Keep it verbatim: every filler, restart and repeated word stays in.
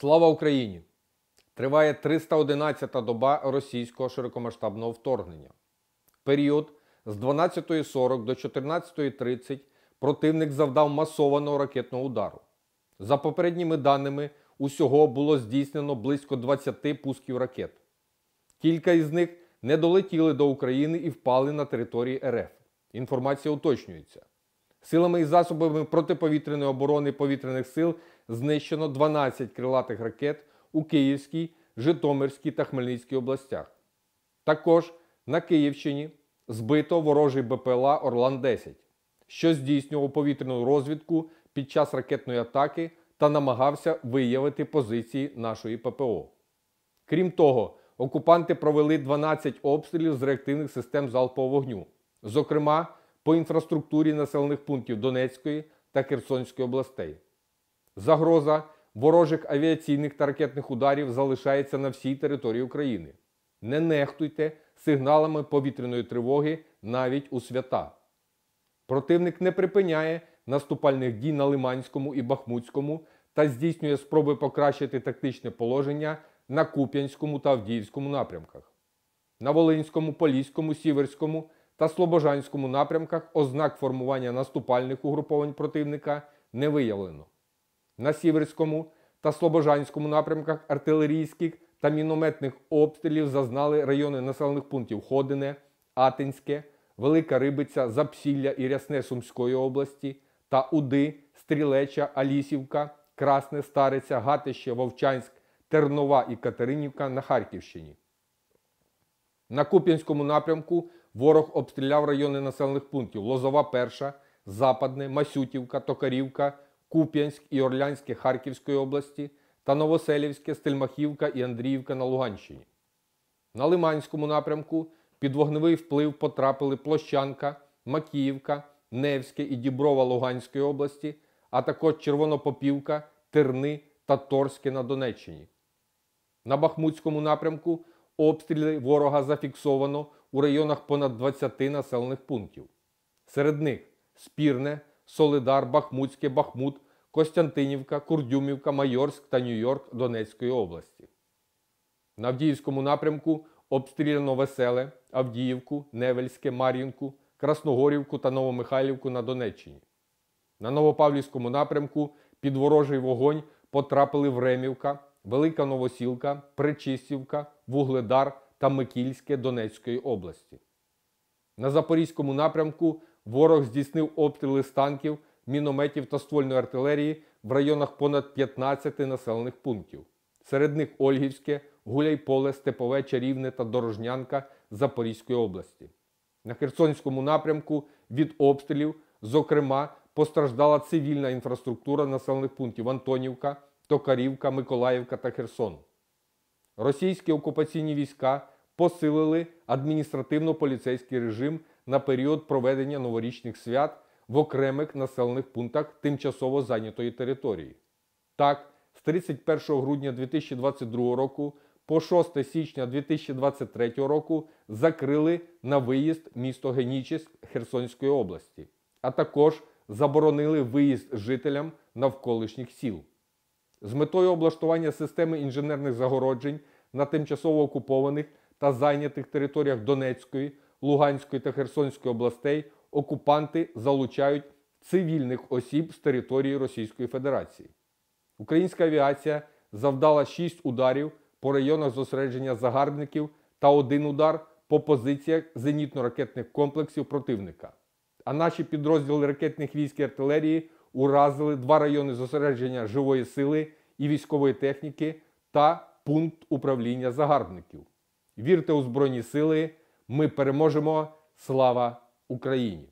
Слава Україні! Триває триста одинадцята доба російського широкомасштабного вторгнення. В період з дванадцятої сорок до чотирнадцятої тридцять противник завдав масованого ракетного удару. За попередніми даними, усього було здійснено близько двадцяти пусків ракет. Кілька із них не долетіли до України і впали на території РФ. Інформація уточнюється. Силами і засобами протиповітряної оборони повітряних сил знищено дванадцять крилатих ракет у Київській, Житомирській та Хмельницькій областях. Також на Київщині збито ворожий БПЛА Орлан десять, що здійснював повітряну розвідку під час ракетної атаки та намагався виявити позиції нашої ППО. Крім того, окупанти провели дванадцять обстрілів з реактивних систем залпового вогню, зокрема по інфраструктурі населених пунктів Донецької та Херсонської областей. Загроза ворожих авіаційних та ракетних ударів залишається на всій території України. Не нехтуйте сигналами повітряної тривоги навіть у свята. Противник не припиняє наступальних дій на Лиманському і Бахмутському та здійснює спроби покращити тактичне положення на Куп'янському та Авдіївському напрямках. На Волинському, Поліському, Сіверському та Слобожанському напрямках ознак формування наступальних угруповань противника не виявлено. На Сіверському та Слобожанському напрямках артилерійських та мінометних обстрілів зазнали райони населених пунктів Ходине, Атинське, Велика Рибиця, Запсілля і Рясне Сумської області та Уди, Стрілеча, Алісівка, Красне, Стариця, Гатище, Вовчанськ, Тернова і Катеринівка на Харківщині. На Куп'янському напрямку ворог обстріляв райони населених пунктів Лозова Перша, Западне, Масютівка, Токарівка, Куп'янськ і Орлянське Харківської області та Новоселівське, Стельмахівка і Андріївка на Луганщині. На Лиманському напрямку під вогневий вплив потрапили Площанка, Макіївка, Невське і Діброва Луганської області, а також Червонопопівка, Терни та Торське на Донеччині. На Бахмутському напрямку обстріли ворога зафіксовано у районах понад двадцяти населених пунктів. Серед них Спірне, Солидар, Бахмутське, Бахмут, Костянтинівка, Курдюмівка, Майорськ та Нью-Йорк Донецької області. На Авдіївському напрямку обстріляно Веселе, Авдіївку, Невельське, Мар'їнку, Красногорівку та Новомихайлівку на Донеччині. На Новопавлівському напрямку під ворожий вогонь потрапили Времівка, Велика Новосілка, Пречистівка, Вугледар та Микільське Донецької області. На Запорізькому напрямку ворог здійснив обстріли з танків, мінометів та ствольної артилерії в районах понад п'ятнадцяти населених пунктів. Серед них Ольгівське, Гуляйполе, Степове, Чарівне та Дорожнянка Запорізької області. На Херсонському напрямку від обстрілів, зокрема, постраждала цивільна інфраструктура населених пунктів Антонівка, Токарівка, Миколаївка та Херсон. Російські окупаційні війська посилили адміністративно-поліцейський режим на період проведення новорічних свят в окремих населених пунктах тимчасово зайнятої території. Так, з тридцять першого грудня дві тисячі двадцять другого року по шосте січня дві тисячі двадцять третього року закрили на виїзд місто Генічеськ Херсонської області, а також заборонили виїзд жителям навколишніх сіл. З метою облаштування системи інженерних загороджень на тимчасово окупованих та зайнятих територіях Донецької, Луганської та Херсонської областей окупанти залучають цивільних осіб з території Російської Федерації. Українська авіація завдала шість ударів по районах зосередження загарбників та один удар по позиціях зенітно-ракетних комплексів противника. А наші підрозділи ракетних військ і артилерії уразили два райони зосередження живої сили і військової техніки та пункт управління загарбників. Вірте у Збройні Сили, ми переможемо! Слава Україні!